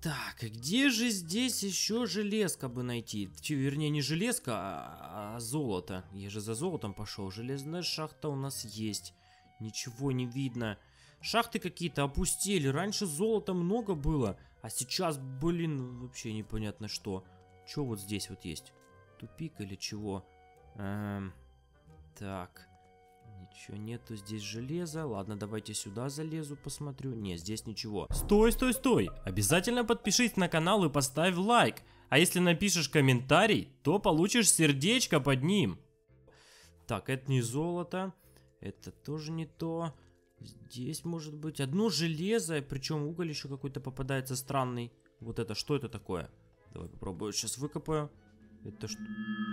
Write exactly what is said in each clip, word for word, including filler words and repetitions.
Так, где же здесь еще железка бы найти? Че, вернее, не железка, а, а золото. Я же за золотом пошел. Железная шахта у нас есть. Ничего не видно. Шахты какие-то опустели. Раньше золота много было. А сейчас, блин, вообще непонятно что. Что вот здесь вот есть? Тупик или чего? Эм, так. Ничего нету, здесь железо. Ладно, давайте сюда залезу, посмотрю. Не, здесь ничего. Стой, стой, стой. Обязательно подпишись на канал и поставь лайк. А если напишешь комментарий, то получишь сердечко под ним. Так, это не золото. Это тоже не то. Здесь может быть одно железо. Причем уголь еще какой-то попадается странный. Вот это, что это такое? Давай попробую, сейчас выкопаю. Это что?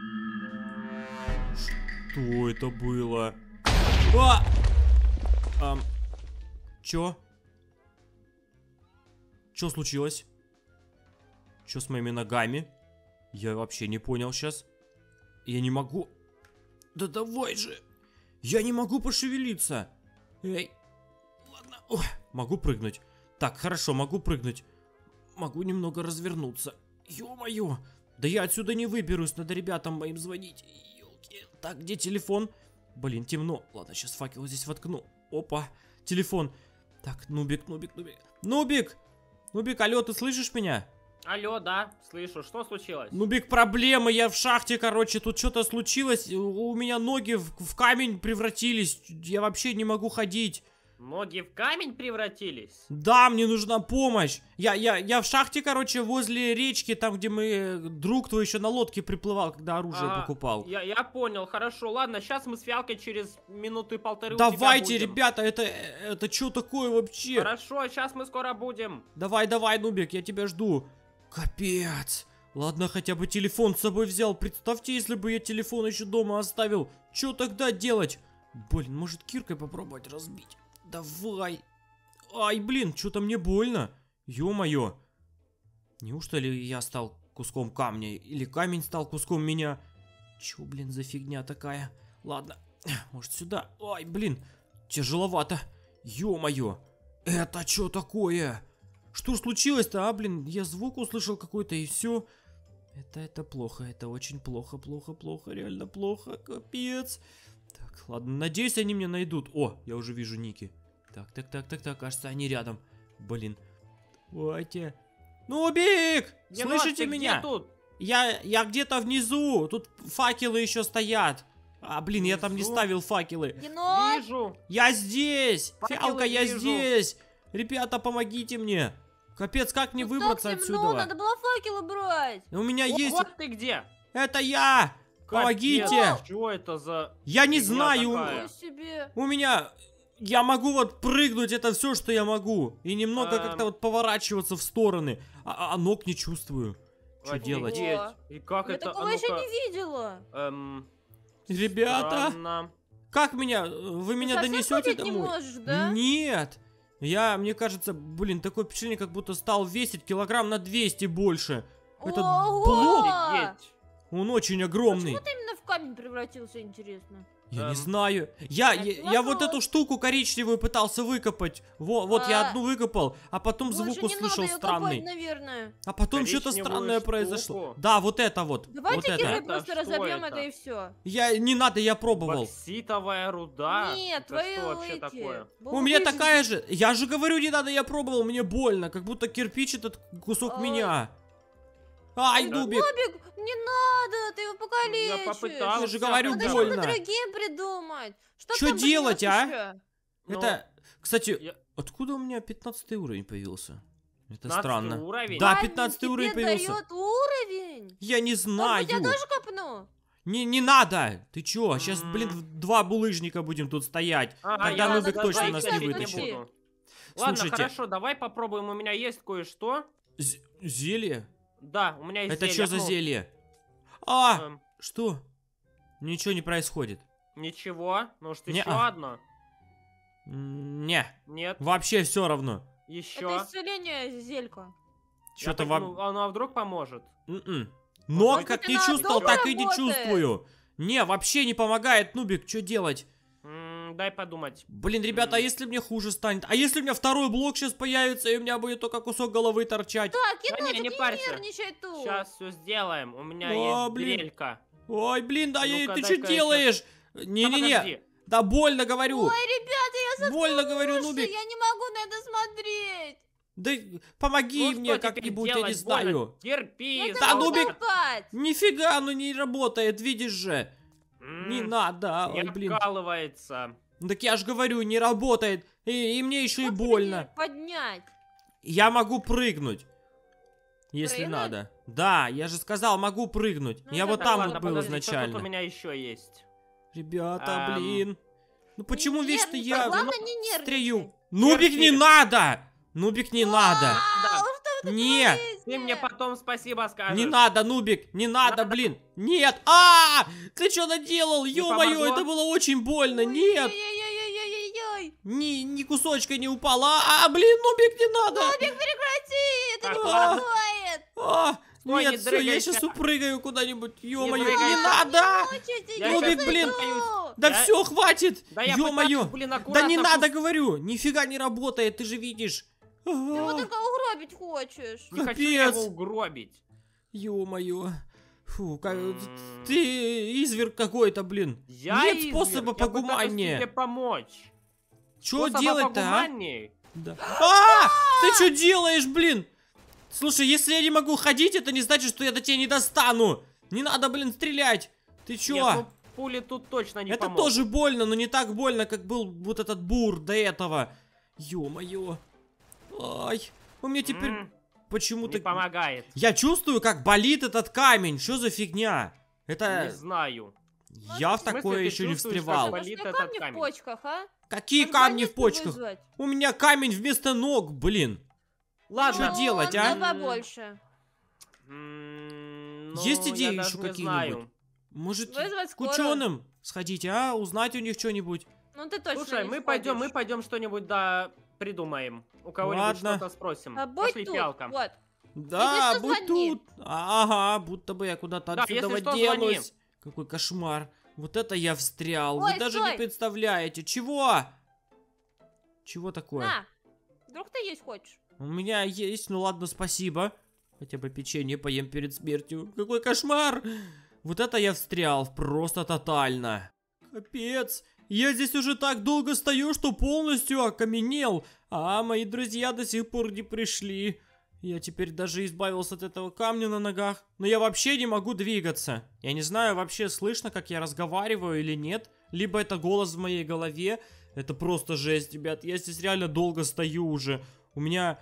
Что это было? А! Ам, чё? Чё случилось? Чё с моими ногами? Я вообще не понял сейчас. Я не могу... Да давай же! Я не могу пошевелиться! Эй! Ладно. Ой, могу прыгнуть. Так, хорошо, могу прыгнуть. Могу немного развернуться. Ё-моё! Да я отсюда не выберусь, надо ребятам моим звонить. Ёлки. Так, где телефон? Блин, темно. Ладно, сейчас факел здесь воткну. Опа, телефон. Так, Нубик, Нубик, Нубик. Нубик! Нубик, алло, ты слышишь меня? Алло, да, слышу. Что случилось? Нубик, проблемы. Я в шахте, короче, тут что-то случилось. У меня ноги в, в камень превратились. Я вообще не могу ходить. Ноги в камень превратились? Да, мне нужна помощь. Я, я, я в шахте, короче, возле речки, там, где мы... Друг твой еще на лодке приплывал, когда оружие Ага, покупал. Я, я понял, хорошо. Ладно, сейчас мы с Фиалкой через минуты полторы Давайте, у тебя будем. ребята, это, это что такое вообще? Хорошо, сейчас мы скоро будем. Давай, давай, Нубик, я тебя жду. Капец. Ладно, хотя бы телефон с собой взял. Представьте, если бы я телефон еще дома оставил. Что тогда делать? Блин, может киркой попробовать разбить? Давай. Ай, блин, что-то мне больно. Ё-моё. Неужто ли я стал куском камня? Или камень стал куском меня? Чё, блин, за фигня такая? Ладно, может сюда? Ай, блин, тяжеловато. Ё-моё. Это что такое? Что случилось-то, а, блин? Я звук услышал какой-то и все. Это, это плохо, это очень плохо, плохо, плохо, реально плохо, капец. Так, ладно, надеюсь, они меня найдут. О, я уже вижу ники. Так, так, так, так, так, кажется, они рядом. Блин. Давайте. Нубик! Енот, Слышите ты меня? где тут? Я, я где-то внизу. Тут факелы еще стоят. А, блин, я там не Внизу? ставил факелы. Енот! Вижу. Я здесь! Факелы Фиалка, я вижу. здесь! Ребята, помогите мне! Капец, как мне Тут выбраться так темно, отсюда? надо было факелы брать. У меня О, есть... вот ты где. Это я! Помогите! Капец, что это за... Я не фигня знаю! такая? Ничего себе. У меня... Я могу вот прыгнуть, это все, что я могу. И немного Эм. как-то вот поворачиваться в стороны. А, а ног не чувствую. Что Офигеть. делать? И как Я это? такого А еще ну-ка. не видела. Эм, Ребята, странно. как меня? Вы меня Ты совсем донесете ходить не домой? можешь, да? Нет. Я, мне кажется, блин, такое впечатление, как будто стал весить килограмм на двести больше. Этот Ого! блок, Офигеть. он очень огромный. Почему ты именно в камень превратился, интересно? Я не Эм. знаю. Я, Это я, я вот вопрос. эту штуку коричневую пытался выкопать. Во, вот я А. одну выкопал, а потом Больше звук не услышал надо её странный. копать, наверное. А потом что-то Коричневую странное штуку? произошло. Да, вот это вот. вот Давайте это. киркой Это просто что разобьем это? это и все. Я не надо, я пробовал. Бокситовая руда? Нет, это твои что вообще эти. такое? У меня такая же. Я же говорю, не надо, я пробовал, мне больно, как будто кирпич этот кусок Ой. меня. Ай, Да. Дубик. Нубик, не надо, ты его покалечишь. попытался. Я же говорю, Надо больно. что-то другим придумать. Что Чё там делать, принёс а? ещё? Ну, Это, кстати, я- откуда у меня пятнадцатый уровень появился? Это пятнадцатый странно. уровень? Да, Камень пятнадцатый тебе уровень появился. дает уровень? Я не Может знаю. быть, я тоже копну? Не, не надо! Ты чё? Сейчас, М. блин, в- два булыжника будем тут стоять. Ага, Тогда я Нубик за- точно за- нас за- не не вытащит. буду. Ладно, Слушайте. хорошо, давай попробуем. У меня есть кое-что. З- зелье? Да, у меня есть Это зелье. что за Ну, зелье? А! эм, Что? Ничего не происходит. Ничего. Может, еще Не-а. одно? М, Не, Нет. вообще все равно. Еще. Это исцеление зелька. Что-то Я так, вам... ну, оно а вдруг поможет? М-м. Ног Может как быть, не она чувствовал, долго так и не работает? чувствую. Не, вообще не помогает, Нубик, что делать? М, дай подумать. Блин, ребята, а М. если мне хуже станет? А если у меня второй блок сейчас появится, и у меня будет только кусок головы торчать? Так, Да не, енотик, не не парься. нервничай тут. Сейчас все сделаем. У меня О, есть блин. дрелька. Ой, блин, да я- Ну-ка, ты что дай-ка я делаешь? Да Не-не-не, подожди. да больно говорю. Ой, ребята, я Больно говорю, заткнулся, Нубик. я не могу на это смотреть. Да помоги Ну мне что теперь как-нибудь, я не делать? Больно? знаю. Терпи. Я Да, не могу Нубик. спать. Нифига, ну не работает, видишь же. Не М, надо, Не ой, блин. откалывается. Ну так я же говорю, не работает. И, и мне еще и Как тебе больно. поднять? Я могу прыгнуть. Если Прыгнуть? надо. Да, я же сказал, могу прыгнуть. Ну, я это вот так, там ладно, вот был подожди, что изначально. тут у меня еще есть? Ребята, Ам, блин. Ну почему вечно Нервничай, я главное, не нервничай. строю? Нубик, не Терпи. надо! Нубик, не надо! Да. Ау, что вы Нет, творите? Ты мне потом спасибо скажешь. не надо, Нубик, не надо, Надо. блин. Нет, а, ты что наделал? Не Ё-моё, помогло? это было очень больно. Нет, Ой-ой-ой-ой-ой-ой-ой. ни, ни кусочка не упала. А, блин, Нубик, не надо. Нубик, прекрати, это Так, не ладно. помогает. А, Стой, не нет, все, я дрыгайся. сейчас упрыгаю куда-нибудь. Ё-моё, не, дрыгайся. надо. Мучайте, Я я Нубик, не блин. зайду. Да Я- все, хватит. Да я Ё-моё. пытаюсь, блин, Да аккуратно. не надо, пусть- говорю. Нифига не работает, ты же видишь. Ты его А, только угробить хочешь. Не хочу я Капец. его угробить. Ё-моё. Фу, как... М. ты изверг какой-то, блин. Я Нет изверг, способа я пытаюсь погуманнее. тебе помочь. Что Способа делать-то, а? погуманнее. Да. А! Ты что делаешь, блин? Слушай, если я не могу ходить, это не значит, что я до тебя не достану. Не надо, блин, стрелять. Ты чё? Нет, ну, пули тут точно не это помогут. тоже больно, но не так больно, как был вот этот бур до этого. Ё-моё. Ай, у меня теперь М, почему-то... Не помогает. Я чувствую, как болит этот камень. Что за фигня? Это... Не знаю. Я в В смысле, такое ты еще не чувствуешь, как встревал. болит? Может, мне этот камни в камень. почках, а? Какие Может, камни в больницу почках? вызвать? У меня камень вместо ног, блин. Ладно. Что делать, Ну, а? да побольше. М, Есть ну, идеи я еще даже не какие-нибудь? знаю. Может, Вызвать к скорую. ученым сходить, а? Узнать у них что-нибудь. Ну ты точно Слушай, не мы пойдем, мы сходишь. пойдем что-нибудь да придумаем. У кого-нибудь Ладно. что-то спросим. А будь Пошли, тут, фиалка. вот. Да, что, будь звони. тут. Ага, будто бы я куда-то Да, отсюда если что, делаюсь. звони. Какой кошмар. Вот это я встрял. Ой, Вы даже не стой. представляете. Чего? Чего такое? На, вдруг ты есть хочешь? У меня есть, ну ладно, спасибо. Хотя бы печенье поем перед смертью. Какой кошмар! Вот это я встрял, просто тотально. Капец. Я здесь уже так долго стою, что полностью окаменел. А мои друзья до сих пор не пришли. Я теперь даже избавился от этого камня на ногах. Но я вообще не могу двигаться. Я не знаю, вообще слышно, как я разговариваю или нет. Либо это голос в моей голове. Это просто жесть, ребят. Я здесь реально долго стою уже. У меня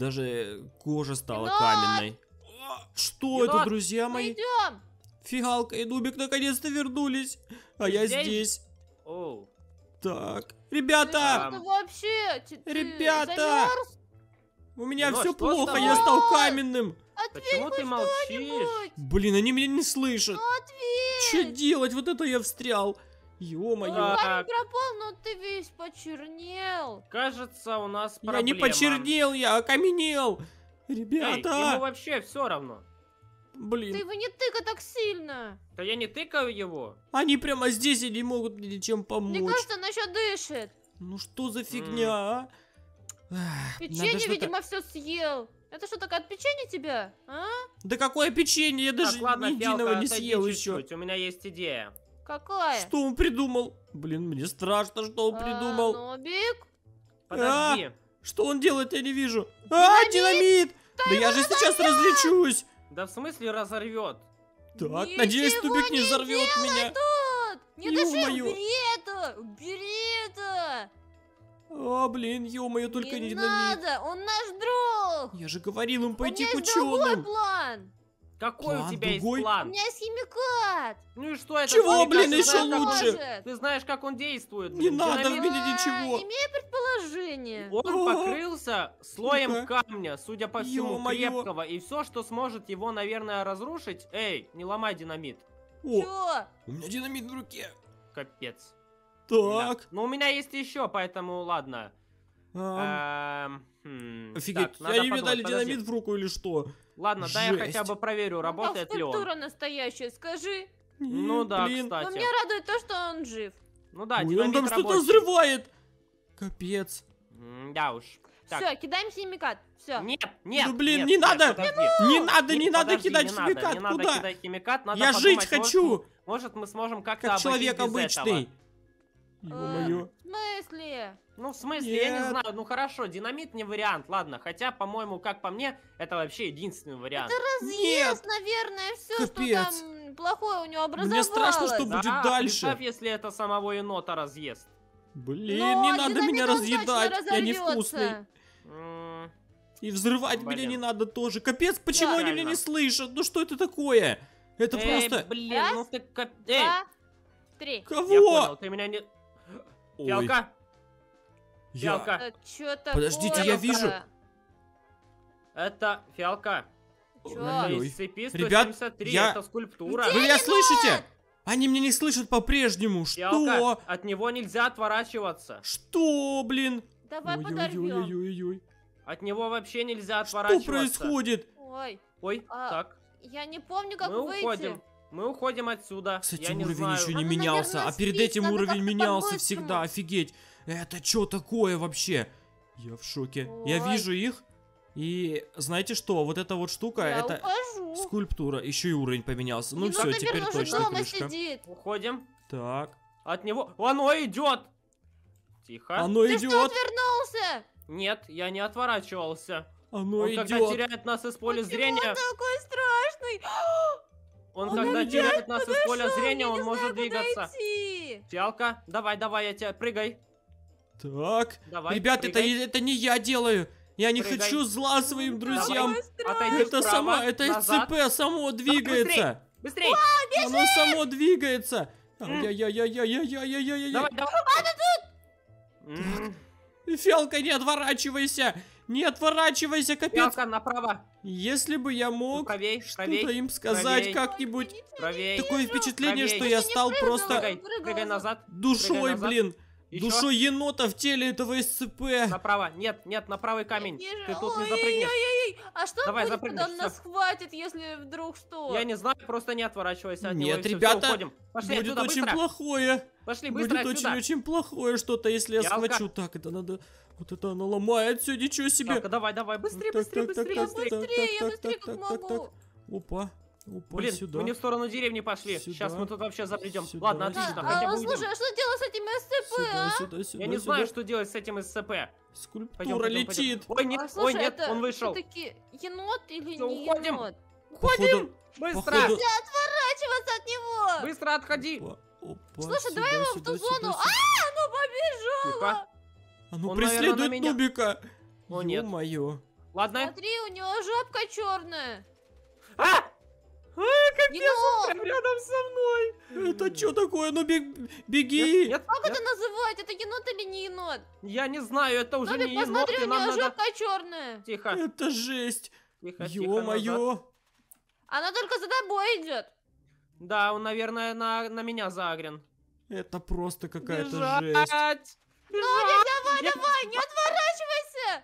даже кожа стала Енот! каменной. А, Что это, Енот! друзья Мы мои? идем. Фигалка и Нубик наконец-то вернулись. А Ты я здесь? здесь. Оу. Так, ребята, Ам. Ты вообще, ты- ты Ребята! замерз? у меня Енот, все что с плохо, тобой? я стал каменным. Ответь Почему ты хоть молчишь? что-нибудь. Блин, они меня не слышат. Что Ответь. делать? Вот это я встрял. Ё-моё. А, Камень пропал, но ты весь почернел. Кажется, у нас Я проблема. не почернел, я окаменел. Эй, Ребята, ему вообще все равно. Ты блин, его не тыкай так сильно. Да я не тыкаю его. они прямо здесь и не могут мне ничем Мне помочь. кажется, она еще дышит. Ну что за фигня, а? Ах, надо Печенье, что-то- видимо, все съел. Это что, так от печенья тебя? А? Да какое печенье, я даже так, ладно, ни единого Фиалка, не отойди съел еще. чуть-чуть, у меня есть идея. Какая? Что он придумал? Блин, мне страшно, что он А, придумал. Нубик? Подожди. Что он делает, я не вижу. А, динамит! Да я же сейчас разлечусь. Да в смысле разорвет? Так, Ничего надеюсь, Нубик не не взорвет меня. Тут! Не дыши, Ё-моё. убери это! Убери это! А, блин, ё-моё, только не не динамит. надо, он наш друг! Я же говорил им У пойти меня к есть другой ученым. план! Какой План у тебя другой? есть У план? меня есть химикат! Ну и что это? Чего, химикат? блин, Ты еще знаешь, как он- лучше? Поможет. Ты знаешь, как он действует. Не блин. надо Динамит, в меня ничего. А, имею предположение. Он О, покрылся слоем ну-ка. камня, судя по всему, Ё-моё. крепкого. И все, что сможет его, наверное, разрушить... Эй, не ломай динамит. О, Чё? у меня динамит в руке. Капец. Так. Да. Ну, у меня есть еще, поэтому ладно. а, Эм, хм, Офигеть, так, надо они мне подумать, дали подожди. динамит в руку или что? Ладно, дай я Жесть. хотя бы проверю, Ну, работает как ли он. скульптура настоящая, скажи. Ну Нет, да, блин. Но кстати. меня радует то, что он жив. Ну да, Ой, он динамит там что-то рабочий. взрывает. Капец. М, Да уж. Так. Все, кидаем химикат. Все. Нет, нет. Ну, блин, нет, не нет, надо. подожди. Не надо, не Нет, надо подожди, кидать не надо, химикат. не надо Куда? кидать химикат, надо Я жить подумать, может, хочу. Может, мы сможем как-то Как обойтись человек без обычный. этого. Ё-моё. В смысле? Ну, в смысле, я не Нет. знаю. Ну, хорошо, динамит не вариант, ладно. Хотя, по-моему, как по мне, это вообще единственный вариант. Разъезд, наверное, все, что Капец. там плохое у него образовалось. Мне страшно, что будет Да, дальше. представь, если это самого енота разъест. Блин, Но не надо динамит меня он точно разъедать. Я невкусный. разорвется. М, И взрывать Блин. меня не надо тоже. Капец, почему Да. они меня Реально. не слышат? Ну что это такое? Это Эй, просто... блин, Раз, ну ты как... Эй, Два, три. Кого? я понял, ты меня не... Ой, Фиалка, я- Фиалка, Это что такое? Подождите, я вижу. это Фиалка. Чё? Это Ой. из цепи Ребят, сто семьдесят три, я- это скульптура. Вы меня слышите? Они меня не слышат по-прежнему. Фиалка, Что? от него нельзя отворачиваться. Что, блин? Давай подорвем. Ой-ой-ой-ой-ой. От него вообще нельзя Что отворачиваться. происходит? Ой, Ой, А, так, я не помню, как мы выйти. уходим. Мы уходим отсюда. Кстати, я не уровень знаю. еще не Надо, менялся, наверное, а перед слить, этим надо уровень как-то менялся по-быстрому. всегда. Офигеть. Это что такое вообще? Я в шоке. Я Ой. вижу их. И знаете что? Вот эта вот штука, Я это ухожу. скульптура. Еще и уровень поменялся. Ну Енот, все, наверное, теперь уже точно дома крышка. сидит. Уходим. Так, От него... Оно идет! Тихо. оно Ты что, идет. отвернулся? Нет, я не отворачивался. Оно Он когда идет. теряет нас из поля Почему зрения, он такой страшный? он Он когда опять теряет нас из поля Подошел, зрения, я он не может знаю, куда двигаться. идти. Фиалка, давай, давай, я тебя прыгай. Так, Давай, ребят, это, прыгай. это не я делаю. Я не Прыгай. хочу зла своим Давай. друзьям. Какой страшный. Отойди Это вправо, само, это назад. СЦП само двигается. Быстрей! Оно само двигается. Ай-яй-яй-яй-яй-яй-яй-яй. Давай, давай. М, Фиалка, не отворачивайся. Не отворачивайся, капец. Фиалка, направо. Если бы я мог Правей, что-то правей, им сказать правей. как-нибудь. правей. Такое впечатление, Правей. что я Ты не стал прыгал. просто Прыгай, Прыгала прыгай за- назад. душой, Прыгай назад. блин. Еще. Душой енота в теле этого СЦП. Направо. Нет, нет, на правый камень. Вижу. Ты тут не Ой, запрыгнешь. ой-ой-ой. А что Давай, будет, запрыгнешь, когда он всё. нас хватит, если вдруг что? Я не знаю, просто не отворачивайся от него. Нет, и всё, ребята, всё, уходим. Пошли Будет отсюда, очень быстро. плохое. Пошли, Будет быстро отсюда. очень-очень плохое что-то, если я Фиалка. схвачу. Так, это надо... Вот это она ломает все, ничего себе. Фиалка, давай, давай, быстрее, Так, быстрее, так, так, быстрее, так, быстрее. так, Быстрее, я так, быстрее так, как так, так, могу. так. Опа, опа, Блин, сюда. мы не в сторону деревни пошли. Сюда. Сейчас мы тут вообще забредем. Сюда, Ладно, сюда. отлично, А, хотя а, бы слушай, уйдем. а что делать с этим СЦП, Сюда, а? сюда, сюда, Я не сюда. знаю, что делать с этим СЦП. Скульптура Пойдем, пойдем, пойдем. летит. Ой, нет, А, ой, слушай, нет, это он вышел. всё-таки енот или Всё, не уходим. енот? Уходим! Походу- Быстро! походу- Отворачиваться от него! Быстро отходи! Опа, опа, Слушай, давай сюда, его в сюда, ту сюда, зону. сюда. А, ну побежала! Тихо. Оно Он, преследует наверное, на меня. Нубика. О, нет. Ё-моё. Ладно. Смотри, у него жопка черная. А! Енот! Прям рядом со мной! Это что такое? Ну бег- беги. Нет, Как нет, это называть? Это енот или не енот? я не знаю, это уже Нобик, не енот, посмотри, и у нам него надо... жопка черная. Тихо, Это жесть. тихо, тихо, назад. Ё-моё. Она только за тобой идет. Да, он, наверное, на, на меня загрен. Это просто какая-то жесть. Бежать! Нобик, давай, Нет. давай, не отворачивайся.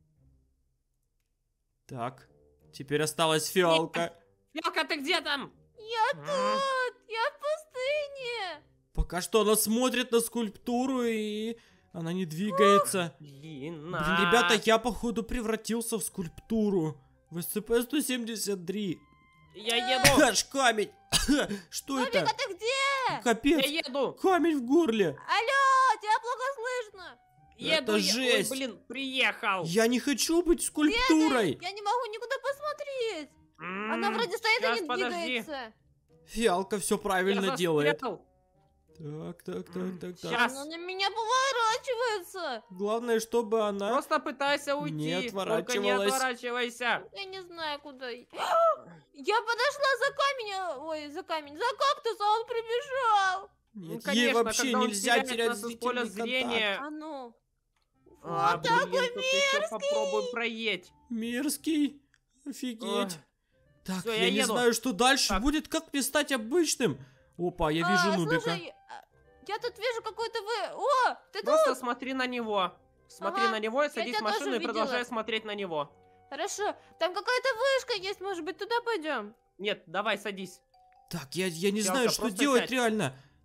Так, теперь осталась фиалка. Фиалка, ты где там? Я М, тут, я в пустыне. Пока что она смотрит на скульптуру и она не двигается. Блин, Блин, ребята, я походу превратился в скульптуру. В СЦП сто семьдесят три. Я еду! Аж камень. Что Нобик, это? а ты где? Капец. Я еду! Камень в горле. Алло, тебя плохо слышно. Еду, Это я- ой, жесть. блин, приехал! Я не хочу быть скульптурой. Я не могу никуда посмотреть. М, Она вроде стоит щас, и не подожди. двигается. Фиалка все правильно Я делает. застрял. Так, так, так, так, так. Щас. Она на меня поворачивается. Главное, чтобы она... Просто пытайся уйти. Не Только не отворачивалась. отворачивайся. Я не знаю, куда. и- Я подошла за камень, а- ой, за камень, за кактус, а он прибежал. Ну, Нет, ей конечно, вообще когда он нельзя теряет терять нас из поля зрительный зрения. А ну. А, Вот блин, такой тут еще попробуй проедь. Мерзкий. Офигеть. Ой. Так, Всё, я, я не еду. знаю, что дальше Так. будет. Как мне стать обычным? Опа, я вижу А, Нубика. слушай, а, я тут вижу какой-то вы. О, ты тут? Просто смотри на него. Смотри Ага, на него и садись тебя в машину тоже и продолжай видела. смотреть на него. Хорошо. Там какая-то вышка есть, может быть, туда пойдем? Нет, давай, садись. Так, я, я не Фиалка, знаю, что просто делать сядь. реально.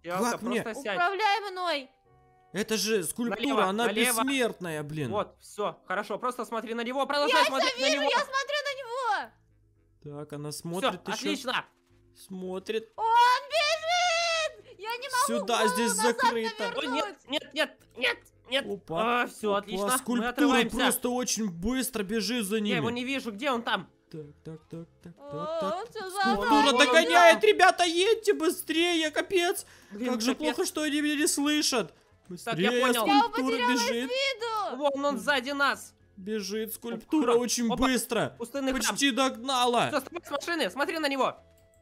Фиалка, Как мне? просто сядь. Управляй мной. Это же скульптура, Налево, она налево. бессмертная, блин. Вот, все, хорошо, просто смотри на него, продолжай смотреть на Вижу, него. я смотрю на него. Так, она Все, смотрит еще. отлично. Смотрит. Он бежит. Я не могу Сюда, голову здесь назад закрыто. Ой, повернуть. нет, нет, нет, нет, нет. Опа. А, все, Опа, отлично. Мы скульптура отрываемся. просто очень быстро бежит за ними. Я его не вижу, где он там? Так, так, так, так, так, О, так. он всё Скульптура Вон он, догоняет, ребята, едьте быстрее, капец. Блин, Как же капец. плохо, что они меня не слышат. Быстрее, понял. Я скульптура потерялась бежит. виду. Вон он сзади нас. Бежит скульптура Опа, очень опа. быстро. Пустынный храм. Почти догнала. Все, с машины, смотри на него.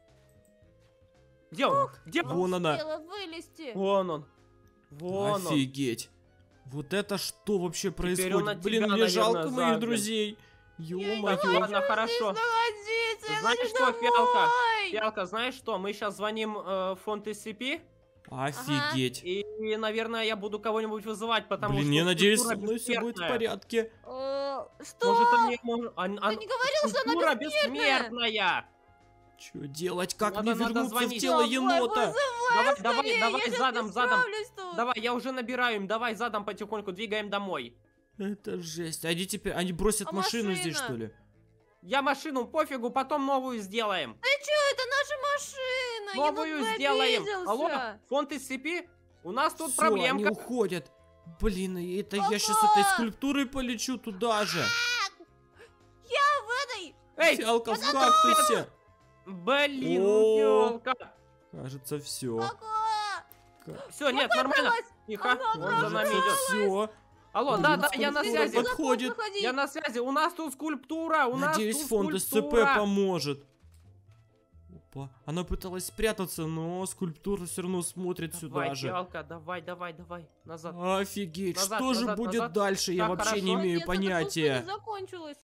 Где он? Где он? Вон она. Успела вылезти. Вон он. Вон он. Офигеть. Вот это что вообще он происходит? от Блин, тебя, мне наверное, жалко моих загнан. друзей. Я не Ё-моё. хочу Ладно, хорошо. здесь находиться, я Знаешь хочу что, Фиалка? домой. Фиалка, знаешь что? Мы сейчас звоним э, в фонд эс си пи. Офигеть. И, наверное, я буду кого-нибудь вызывать, потому Блин, что... я надеюсь, со скульптура мной все будет в бессмертная. порядке. Э, Что? Может, они... Может, он- Ты он- не говорил, что она скульптура бессмертная? бессмертная. Что делать? Как Надо- мне надо вернуться в звонить. тело Давай, енота? вызывай Давай, скорее, давай, давай, я щас задом, не задом. справлюсь тут. Давай, я уже набираю им. Давай задом потихоньку двигаем домой. Это жесть. Они теперь, они бросят А машину здесь, машина? что ли? Я машину пофигу, потом новую сделаем. Ты чё, это наша машина. Новую Енот бы сделаем. обиделся. Алло, фонд эс си пи? У нас тут Всё, они проблемка. уходят. Блин, и это я сейчас Папа! этой скульптурой полечу туда же. Я в этой. Эй, Фиалка в кактусе. блин, О. Фиалка. Кажется, все. Пока. Все, нет, нормально. Выбралась. Тихо, Она он за нами идет. Все. Алло, Блин, да, да, я на скульптура связи. подходит. Я на связи. У нас тут скульптура. У Надеюсь, нас тут фонд эс цэ пэ скульптура. поможет. Опа. Она пыталась спрятаться, но скульптура все равно смотрит Давай, сюда же. Фиалка, давай, давай, давай. Назад. Офигеть, Назад, что же назад, будет назад. дальше, я Так, вообще не хорошо. имею Наконец-то эта понятия. пустыня закончилась.